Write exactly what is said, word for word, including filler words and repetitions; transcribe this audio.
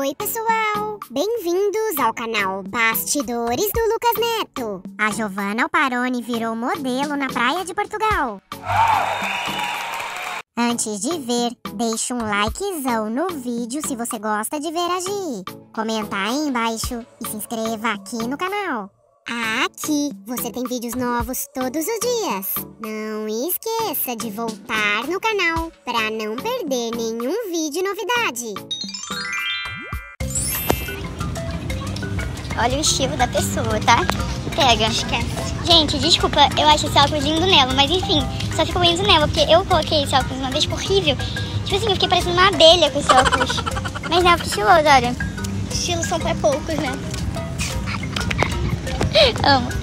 Oi pessoal, bem-vindos ao canal Bastidores do Luccas Neto. A Giovanna Alparone virou modelo na Praia de Portugal. Antes de ver, deixa um likezão no vídeo se você gosta de ver agir. Comenta aí embaixo e se inscreva aqui no canal. Aqui, você tem vídeos novos todos os dias. Não esqueça de voltar no canal para não perder nenhum vídeo novidade. Olha o estilo da pessoa, tá? Pega. Esquece. Gente, desculpa, eu acho esse óculos lindo nela, mas enfim, só ficou lindo nela, porque eu coloquei esse óculos uma vez, ficou horrível. Tipo assim, eu fiquei parecendo uma abelha com esse óculos. Mas nela fica estiloso, olha. Estilos são pra poucos, né? Amo.